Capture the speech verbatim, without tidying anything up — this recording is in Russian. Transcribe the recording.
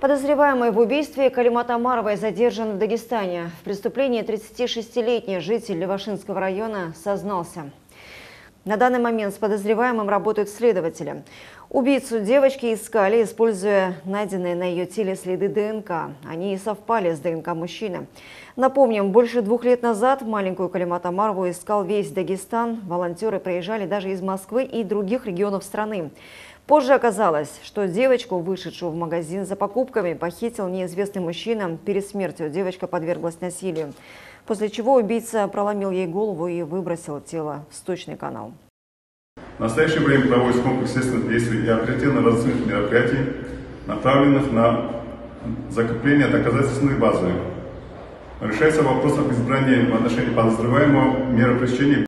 Подозреваемый в убийстве Калимат Омаровой задержан в Дагестане. В преступлении тридцатишестилетний житель Левашинского района сознался. На данный момент с подозреваемым работают следователи. Убийцу девочки искали, используя найденные на ее теле следы ДНК. Они и совпали с ДНК мужчины. Напомним, больше двух лет назад маленькую Калимат Омарову искал весь Дагестан. Волонтеры приезжали даже из Москвы и других регионов страны. Позже оказалось, что девочку, вышедшую в магазин за покупками, похитил неизвестный мужчина. Перед смертью девочка подверглась насилию, после чего убийца проломил ей голову и выбросил тело в сточный канал. В настоящее время проводится комплекс следственных действий и оперативно-розыскных мероприятий, направленных на закрепление доказательственной базы. Решается вопрос об избрании в отношении подозреваемого меры пресечения